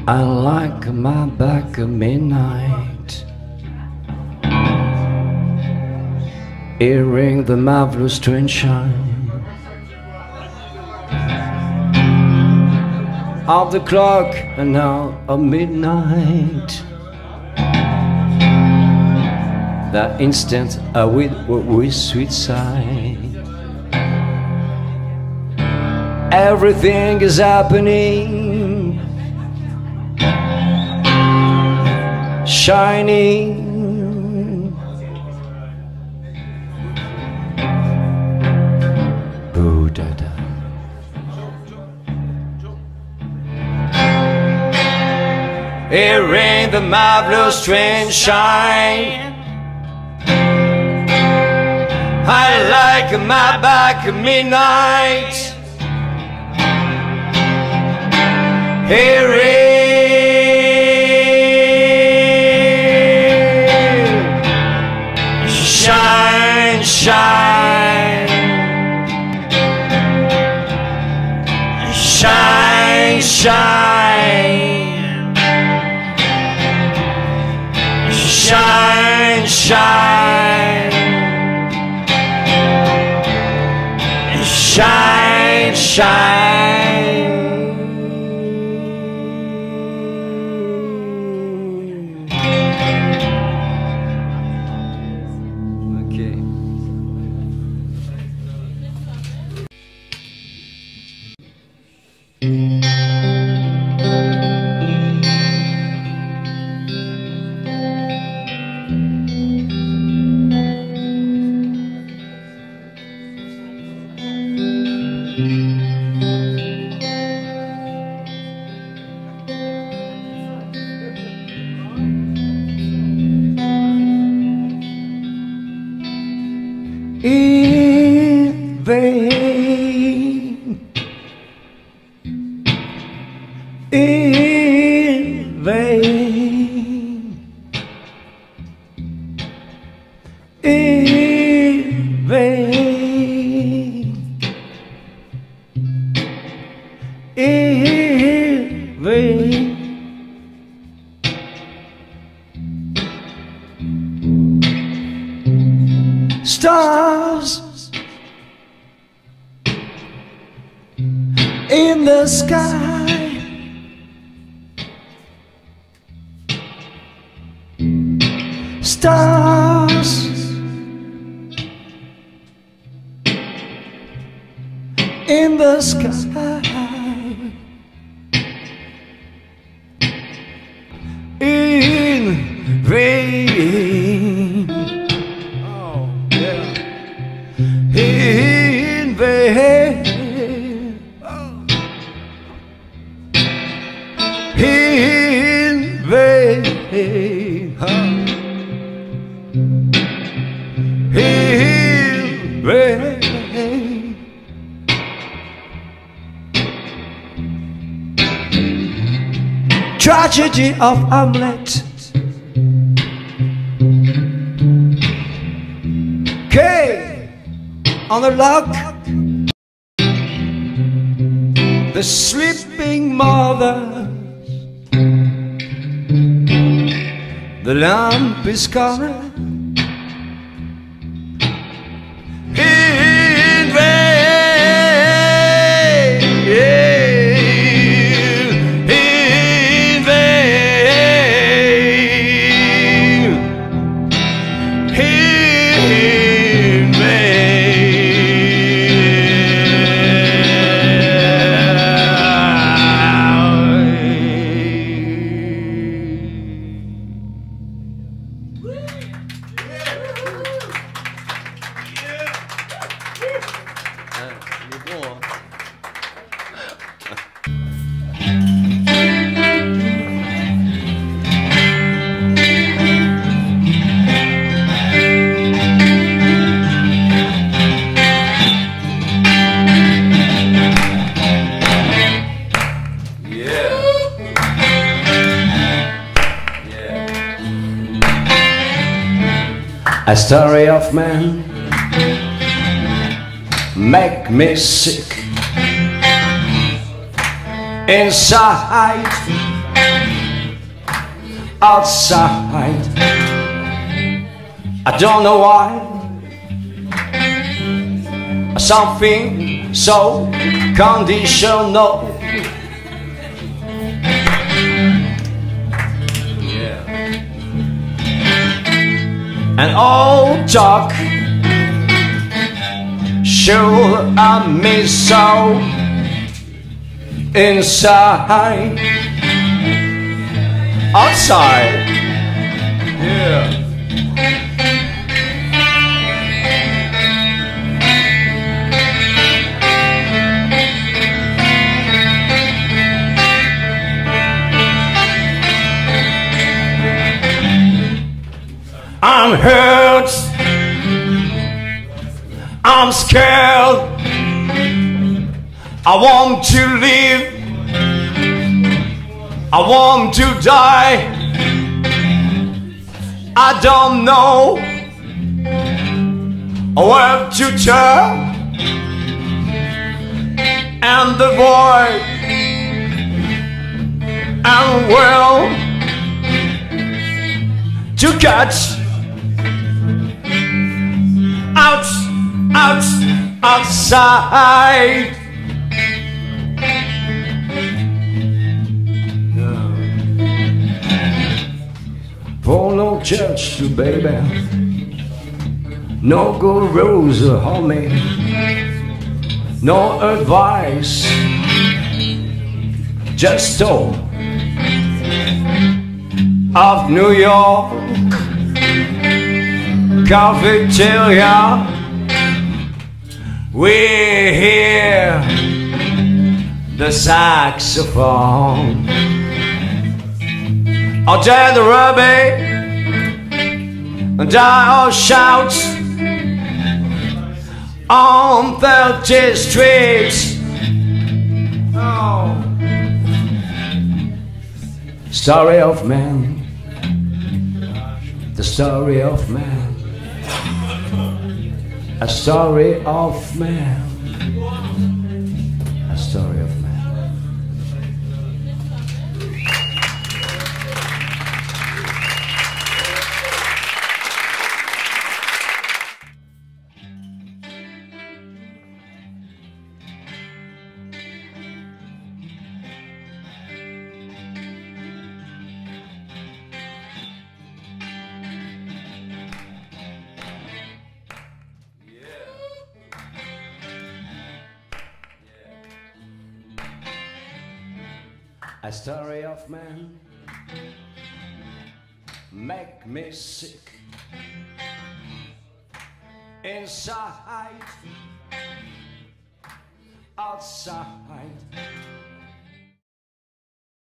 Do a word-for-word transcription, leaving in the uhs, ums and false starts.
I like my back at midnight, hearing the marvelous train shine of the clock and now of midnight. That instant I with with sweet sigh. Everything is happening, shining. Boo da da. Hearing the marvelous train shine, I like my back at midnight. Hearing shine, shine, shine, shine, shine, shine, shine, shine. In vain, in vain, in vain, in vain. Stars in the sky, stars in the sky, in vain. In vain, in vain, in vain. Tragedy of Hamlet. K on the log, the sleeping mother, the lamp is coming. In vain, in vain, in A story of man make me sick inside. outside. I don't know why. Something so conditional. Yeah. And all talk sure I miss so inside, outside. Yeah. I'm hurt, I'm scared, I want to live, I want to die. I don't know where to turn, and the void and will to catch. Out, out, outside. No. For no church to baby, no good rules to hold me, no advice, just talk of New York cafeteria. We hear the saxophone. Or Jay the Ruby, and die or shout on thirtieth Street. Oh. Story of man, the story of man. A story of man. A story of man. A story of man make me sick inside, outside.